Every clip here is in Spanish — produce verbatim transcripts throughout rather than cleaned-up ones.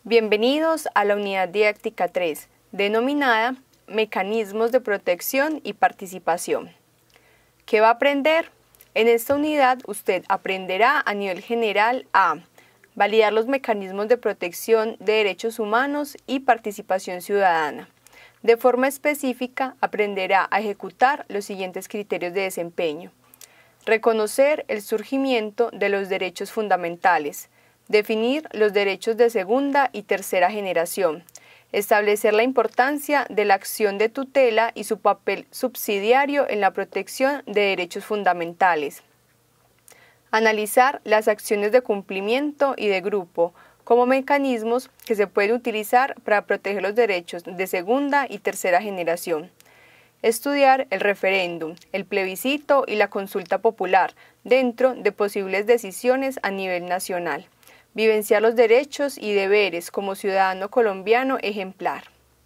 Bienvenidos a la unidad didáctica tres, denominada Mecanismos de Protección y Participación. ¿Qué va a aprender? En esta unidad usted aprenderá a nivel general a validar los mecanismos de protección de derechos humanos y participación ciudadana. De forma específica, aprenderá a ejecutar los siguientes criterios de desempeño. Reconocer el surgimiento de los derechos fundamentales. Definir los derechos de segunda y tercera generación. Establecer la importancia de la acción de tutela y su papel subsidiario en la protección de derechos fundamentales. Analizar las acciones de cumplimiento y de grupo como mecanismos que se pueden utilizar para proteger los derechos de segunda y tercera generación. Estudiar el referéndum, el plebiscito y la consulta popular dentro de posibles decisiones a nivel nacional. Vivenciar los derechos y deberes como ciudadano colombiano ejemplar.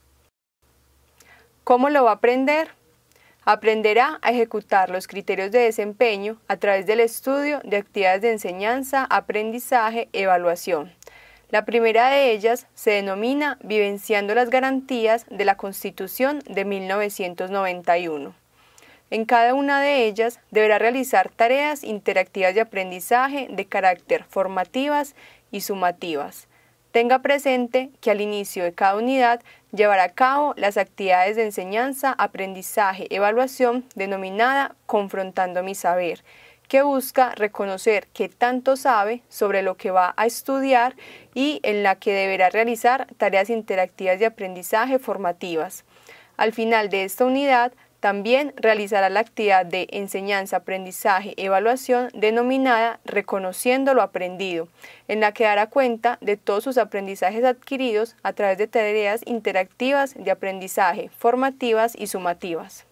¿Cómo lo va a aprender? Aprenderá a ejecutar los criterios de desempeño a través del estudio de actividades de enseñanza, aprendizaje, evaluación. La primera de ellas se denomina Vivenciando las garantías de la Constitución de mil novecientos noventa y uno. En cada una de ellas deberá realizar tareas interactivas de aprendizaje de carácter formativas y sumativas. Tenga presente que al inicio de cada unidad llevará a cabo las actividades de enseñanza, aprendizaje, evaluación denominada Confrontando mi saber, que busca reconocer qué tanto sabe sobre lo que va a estudiar y en la que deberá realizar tareas interactivas de aprendizaje formativas. Al final de esta unidad, también realizará la actividad de enseñanza, aprendizaje, evaluación denominada Reconociendo lo aprendido, en la que dará cuenta de todos sus aprendizajes adquiridos a través de tareas interactivas de aprendizaje, formativas y sumativas.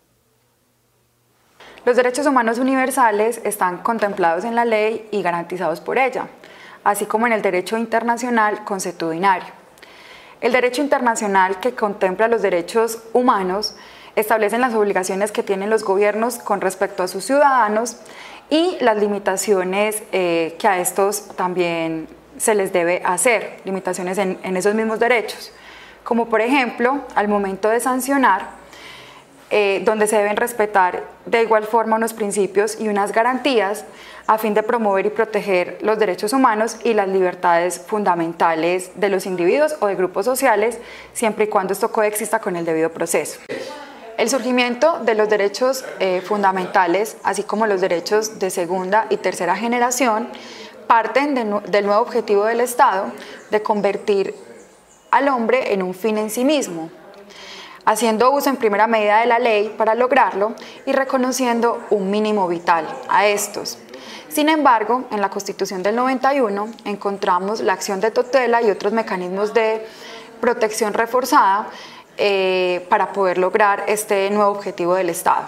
Los derechos humanos universales están contemplados en la ley y garantizados por ella, así como en el derecho internacional consuetudinario. El derecho internacional, que contempla los derechos humanos, establecen las obligaciones que tienen los gobiernos con respecto a sus ciudadanos y las limitaciones eh, que a estos también se les debe hacer, limitaciones en, en esos mismos derechos, como por ejemplo al momento de sancionar, eh, donde se deben respetar de igual forma unos principios y unas garantías a fin de promover y proteger los derechos humanos y las libertades fundamentales de los individuos o de grupos sociales, siempre y cuando esto coexista con el debido proceso. El surgimiento de los derechos eh, fundamentales, así como los derechos de segunda y tercera generación, parten de, del nuevo objetivo del Estado de convertir al hombre en un fin en sí mismo, haciendo uso en primera medida de la ley para lograrlo y reconociendo un mínimo vital a estos. Sin embargo, en la Constitución del noventa y uno encontramos la acción de tutela y otros mecanismos de protección reforzada Eh, para poder lograr este nuevo objetivo del Estado.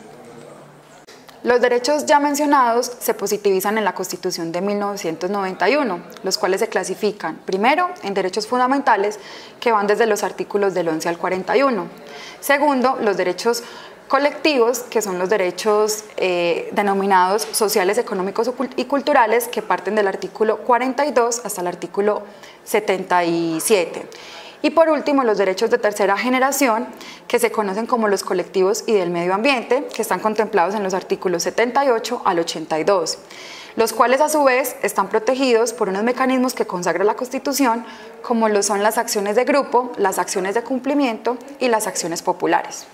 Los derechos ya mencionados se positivizan en la Constitución de mil novecientos noventa y uno, los cuales se clasifican, primero, en derechos fundamentales, que van desde los artículos del once al cuarenta y uno. Segundo, los derechos colectivos, que son los derechos eh, denominados sociales, económicos y culturales, que parten del artículo cuarenta y dos hasta el artículo setenta y siete. Y por último, los derechos de tercera generación, que se conocen como los colectivos y del medio ambiente, que están contemplados en los artículos setenta y ocho al ochenta y dos, los cuales a su vez están protegidos por unos mecanismos que consagra la Constitución, como lo son las acciones de grupo, las acciones de cumplimiento y las acciones populares.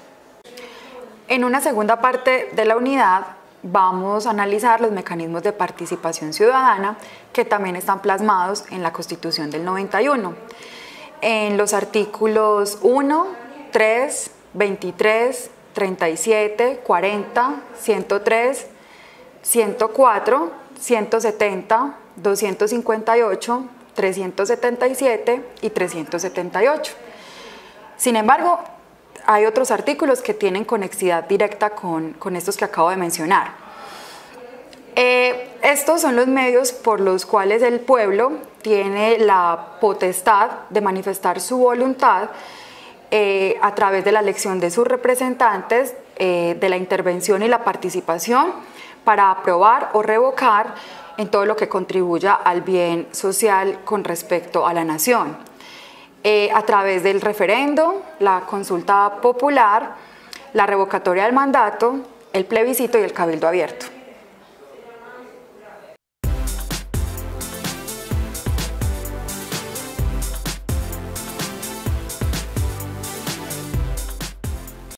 En una segunda parte de la unidad vamos a analizar los mecanismos de participación ciudadana, que también están plasmados en la Constitución del noventa y uno. En los artículos uno, tres, veintitrés, treinta y siete, cuarenta, ciento tres, ciento cuatro, ciento setenta, doscientos cincuenta y ocho, trescientos setenta y siete y trescientos setenta y ocho. Sin embargo, hay otros artículos que tienen conexidad directa con, con estos que acabo de mencionar. Eh, estos son los medios por los cuales el pueblo tiene la potestad de manifestar su voluntad eh, a través de la elección de sus representantes, eh, de la intervención y la participación para aprobar o revocar en todo lo que contribuya al bien social con respecto a la nación. eh, a través del referendo, la consulta popular, la revocatoria del mandato, el plebiscito y el cabildo abierto.